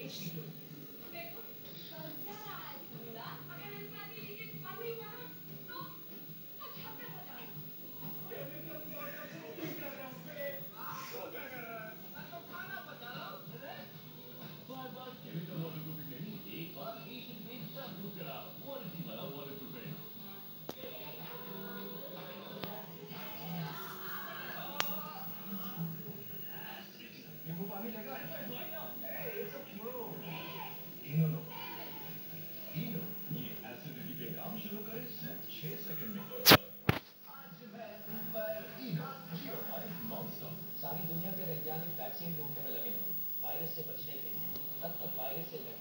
देश। देखो कर क्या रहा है सुनीला, अगर इसका दिल ये बंद नहीं हुआ ना तो छक्का हो जाएगा। ये भी तो वाटर प्रूफिंग कर रहा हूँ बे। वो क्या कर रहा है? मैं तो खाना बचा रहा हूँ। बस ये भी तो वाटर प्रूफिंग नहीं, एक बार एशियन पेंट सब कुछ करा, क्वालिटी वाला वाटर प्रूफिंग। नींबू पानी लगा है? Hey, it's a pro. इनो इनो ये एसिडिटी पे काम शुरू करे सिर्फ 6 सेकंड में। आज मैं ऊपर इनो जियोफाइट नॉनस्टॉप। सारी दुनिया के वैज्ञानिक वैक्सीन ढूंढने में लगे हैं वायरस से बचने के लिए। तब तक वायरस से